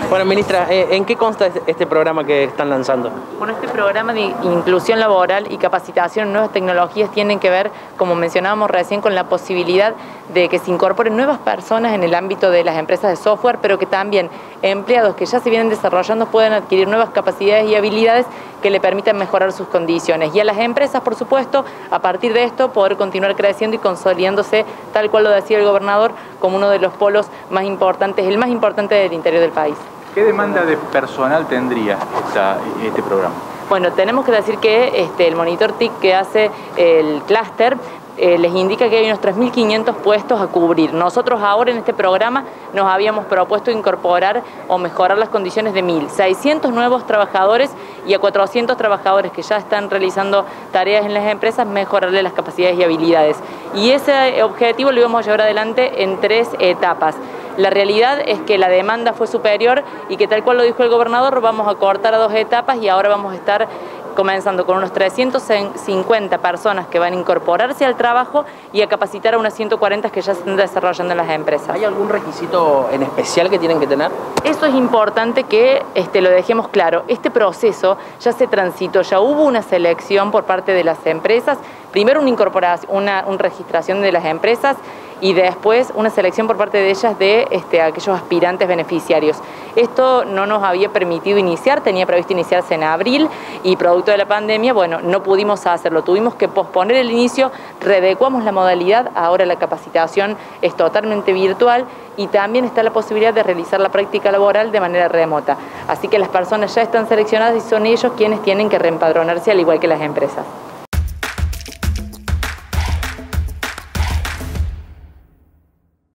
Bueno, ministra, ¿en qué consta este programa que están lanzando? Bueno, este programa de inclusión laboral y capacitación en nuevas tecnologías tienen que ver, como mencionábamos recién, con la posibilidad de que se incorporen nuevas personas en el ámbito de las empresas de software, pero que también empleados que ya se vienen desarrollando puedan adquirir nuevas capacidades y habilidades que le permitan mejorar sus condiciones. Y a las empresas, por supuesto, a partir de esto, poder continuar creciendo y consolidándose, tal cual lo decía el gobernador, como uno de los polos más importantes, el más importante del interior del país. ¿Qué demanda de personal tendría este programa? Bueno, tenemos que decir que el monitor TIC que hace el clúster les indica que hay unos 3.500 puestos a cubrir. Nosotros ahora en este programa nos habíamos propuesto incorporar o mejorar las condiciones de 1.600 nuevos trabajadores y a 400 trabajadores que ya están realizando tareas en las empresas, mejorarle las capacidades y habilidades. Y ese objetivo lo íbamos a llevar adelante en 3 etapas. La realidad es que la demanda fue superior y que, tal cual lo dijo el gobernador, vamos a cortar a 2 etapas y ahora vamos a estar comenzando con unos 350 personas que van a incorporarse al trabajo y a capacitar a unas 140 que ya se están desarrollando en las empresas. ¿Hay algún requisito en especial que tienen que tener? Eso es importante que lo dejemos claro. Este proceso ya se transitó, ya hubo una selección por parte de las empresas, primero una incorporación, una registración de las empresas y después una selección por parte de ellas de aquellos aspirantes beneficiarios. Esto no nos había permitido iniciar, tenía previsto iniciarse en abril y producto de la pandemia, bueno, no pudimos hacerlo, tuvimos que posponer el inicio, readecuamos la modalidad, ahora la capacitación es totalmente virtual y también está la posibilidad de realizar la práctica laboral de manera remota. Así que las personas ya están seleccionadas y son ellos quienes tienen que reempadronarse al igual que las empresas.